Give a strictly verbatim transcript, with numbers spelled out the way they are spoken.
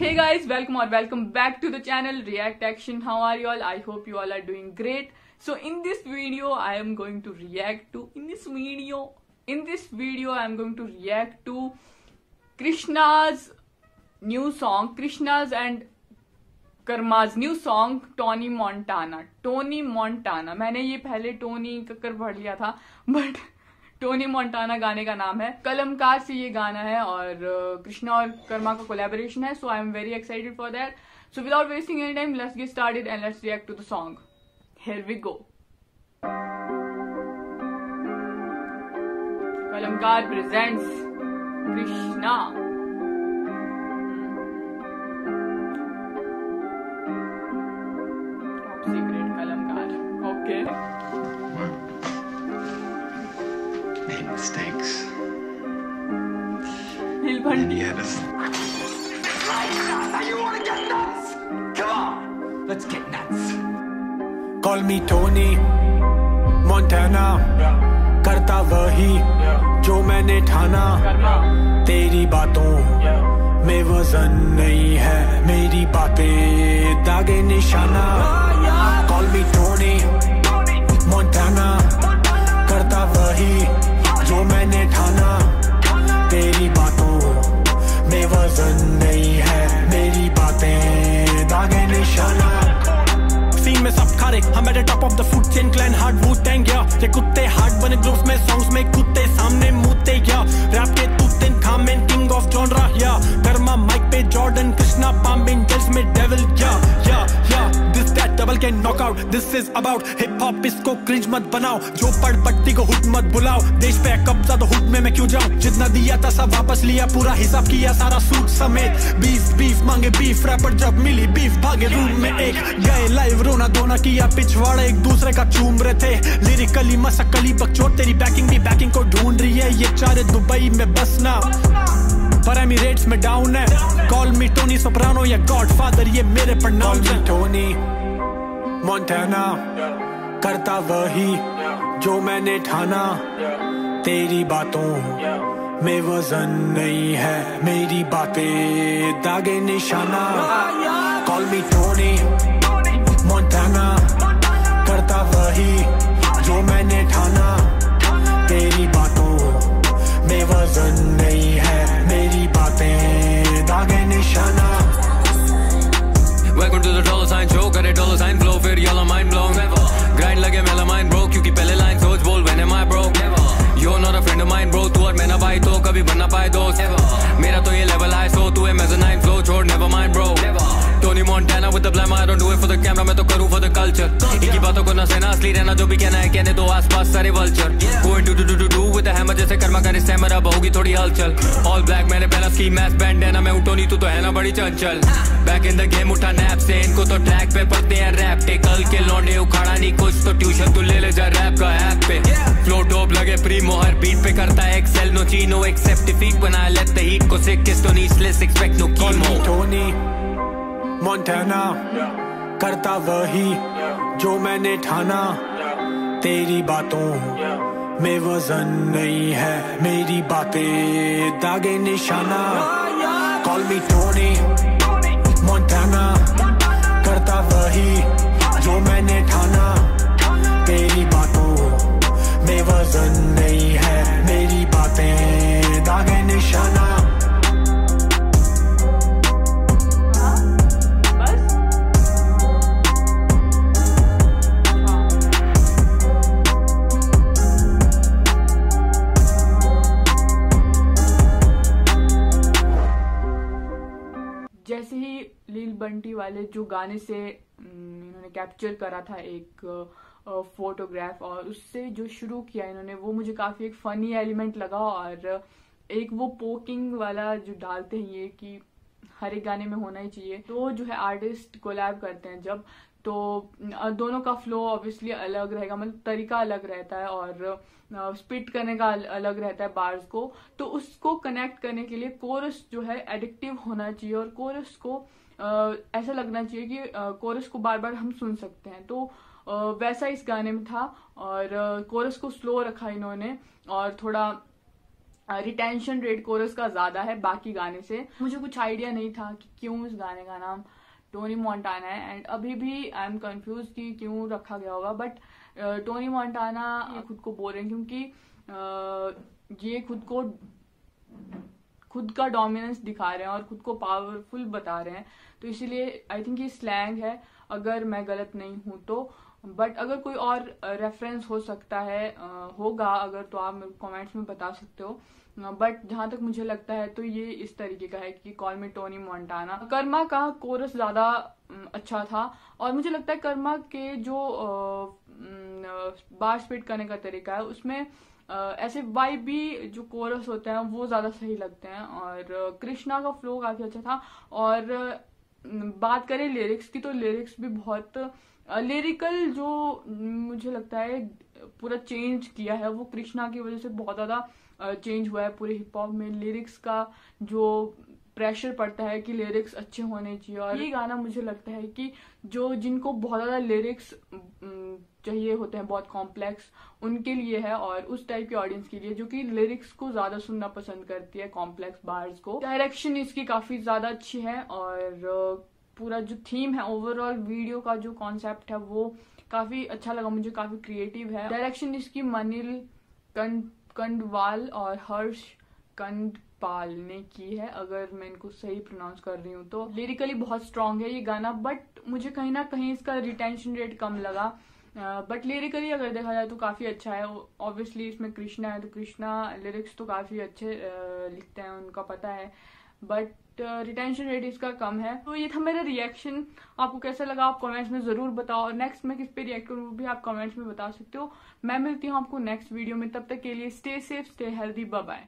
Hey guys, welcome or welcome back to the channel React Action. How are you all? I hope you all are doing great. So in this video I am going to react to in this video in this video I am going to react to Krishna's new song, Krishna's and Karma's new song Tony Montana. Tony Montana, मैंने ये पहले Tony Kakkar पढ़ लिया था but Tony Montana गाने का नाम है. कलमकार से ये गाना है और कृष्णा और कर्मा का कोलैबोरेशन है. So I am very excited for that. So without wasting any time let's get started and let's react to the song. Here we go. Kalamkaar presents Krishna. Secret Kalamkaar. Okay. Mistakes. Lil Bunty. Yeah, this. You wanna get nuts? Come on, let's get nuts. Call me Tony Montana. करता वही जो मैंने ठाना. तेरी बातों में वजन नहीं है, मेरी बातें दागे निशाना. Call me Tony Montana. करता वही जो मैंने ठाना. तेरी बातों में वजन नहीं है, मेरी बातें दागे निशाना. सीन में सब खारे, हम at the top of the food chain, clan hard Wu Tang या ये कुत्ते हार्ड बने ग्रुप्स में, सॉन्ग्स में कुत्ते सामने मुते या रैप के Tutankhamun, king of genre या कर्मा माइक पे जॉर्डन, कृष्णा पाम एंजल्स में डेविल या या या this that double can knock out. This is about hip hop, इसको क्रिंज मत बनाओ. जो पढ़ पट्टी को हुड मत बुलाओ. देश पे कब्जा तो हुड में मैं क्यों जाऊं. जितना दिया था सब वापस लिया, पूरा हिसाब किया सारा सूट समेत. बीफ बीफ मांगे बीफ, रैपर जब मिली बीफ भागे रूम में एक. गए लाइव रोना धोना किया, पिछवाड़े एक दूसरे का चूम रहे थे. लिरिकली मसकली बकचोद, तेरी बैकिंग भी बैकिंग को ढूंढ रही है. ये चारे दुबई में बसना पर एमिरेट्स में डाउन है. कॉल मी टोनी सोप्रानो या गॉडफादर, ये मेरे प्रनाउंस हैं. टोनी मोंटाना करता वही जो मैंने ठाना. तेरी बातों में वजन नहीं है, मेरी बातें दागे निशाना. Call me Tony Montana. करता वही जो मैंने ठाना. तेरी बातों में वजन नहीं है, मेरी बातें दागे निशाना. Welcome to the dollar sign show, करे dollar sign flow, फिर yellow mind blown. Grind लगे मेरा mind bro, क्योंकि पहले line सोच बोल when am I broke. You're not a friend of mine bro, तू और मैं ना भाई तो कभी बनना पाए दोस्त. मेरा तो ये level high so तू है mezzanine flow, छोड़ never mind bro. Tony Montana with the blam, I don't do it for the camera, मैं तो करूँ for the culture. इनकी बातों को ना सहना, असली रहना, जो भी कहना है कहने दो आसपास सारे vulture. Going to do do do do with the hammer, जैसे कर्मा करे सहमर, अब होगी थोड़ी हलचल. All black मैंने पहना ski mask bandana, मैं हूँ टोनी, तू तो है ना बड़ी चंचल. Back in the game उठा नैप से, इनको तो ट्रैक पे पढ़ते हैं रैप. टेकल के लौंडे उखाड़ा नहीं कुछ तो ट्यूशन तू ले ले जा रैप का ऐप पे. फ्लो टॉप लगे प्रीमो, हर बीट पे करता है excel. No chino accept defeat, बना लेते हीट को सिक किस तो नीस less expect no chemo. Tony Montana करता वही जो मैंने ठाना. तेरी बातों में वजन नहीं है, मेरी बातें दागे निशाना. Call me Tony Montana. करता वही जो मैंने ठाना. तेरी बातों में वजन नहीं है, मेरी बातें दागे निशाना. जैसे ही लील बंटी वाले जो गाने से इन्होंने कैप्चर करा था एक फोटोग्राफ और उससे जो शुरू किया इन्होंने, वो मुझे काफी एक फनी एलिमेंट लगा. और एक वो पोकिंग वाला जो डालते हैं ये कि हर एक गाने में होना ही चाहिए. तो जो है आर्टिस्ट कोलैब करते हैं जब, तो दोनों का फ्लो ऑब्वियसली अलग रहेगा, मतलब तरीका अलग रहता है और स्पिट करने का अलग रहता है बार्स को. तो उसको कनेक्ट करने के लिए कोरस जो है एडिक्टिव होना चाहिए और कोरस को आ, ऐसा लगना चाहिए कि कोरस को बार बार हम सुन सकते हैं. तो आ, वैसा इस गाने में था और कोरस को स्लो रखा इन्होंने और थोड़ा रिटेंशन रेट कोरस का ज्यादा है बाकी गाने से। मुझे कुछ आइडिया नहीं था कि क्यों इस गाने का नाम टोनी मोंटाना है, एंड अभी भी आई एम कंफ्यूज कि क्यों रखा गया होगा। बट टोनी मोंटाना खुद को बोल रहे हैं क्योंकि uh, ये खुद को खुद का डोमिनेंस दिखा रहे हैं और खुद को पावरफुल बता रहे हैं, तो इसीलिए आई थिंक ये स्लैंग है, अगर मैं गलत नहीं हूं तो। बट अगर कोई और रेफरेंस हो सकता है, होगा अगर, तो आप मेरे कमेंट्स में बता सकते हो। बट जहां तक मुझे लगता है तो ये इस तरीके का है कि call me Tony Montana. Karma का कोरस ज्यादा अच्छा था, और मुझे लगता है कर्मा के जो बार स्पिट करने का तरीका है उसमें Uh, ऐसे वाइब भी जो कोरस होते हैं वो ज्यादा सही लगते हैं। और कृष्णा का फ्लो काफी अच्छा था। और बात करें लिरिक्स की तो लिरिक्स भी बहुत लिरिकल, जो मुझे लगता है पूरा चेंज किया है वो कृष्णा की वजह से बहुत ज्यादा चेंज हुआ है पूरे हिप हॉप में। लिरिक्स का जो प्रेशर पड़ता है कि लिरिक्स अच्छे होने चाहिए, और ये गाना मुझे लगता है कि जो जिनको बहुत ज्यादा लिरिक्स चाहिए होते हैं, बहुत कॉम्प्लेक्स, उनके लिए है, और उस टाइप की ऑडियंस के लिए जो कि लिरिक्स को ज्यादा सुनना पसंद करती है, कॉम्प्लेक्स बार्स को। डायरेक्शन इसकी काफी ज्यादा अच्छी है, और पूरा जो थीम है, ओवरऑल वीडियो का जो कॉन्सेप्ट है वो काफी अच्छा लगा मुझे, काफी क्रिएटिव है। डायरेक्शन इसकी मनिल कंड कंडवाल और हर्ष कंडपाल ने की है, अगर मैं इनको सही प्रोनाउंस कर रही हूँ तो। लिरिकली बहुत स्ट्रांग है ये गाना, बट मुझे कहीं ना कहीं इसका रिटेंशन रेट कम लगा। बट uh, लिरिकली अगर देखा जाए तो काफी अच्छा है। ऑब्वियसली इसमें कृष्णा है तो कृष्णा लिरिक्स तो काफी अच्छे uh, लिखते हैं, उनका पता है, बट रिटेंशन रेट इसका कम है। तो ये था मेरा रिएक्शन। आपको कैसा लगा आप कमेंट्स में जरूर बताओ, और नेक्स्ट मैं किस पे रिएक्ट करूँ वो भी आप कमेंट्स में बता सकते हो। मैं मिलती हूँ आपको नेक्स्ट वीडियो में, तब तक के लिए stay safe, stay healthy, bye bye.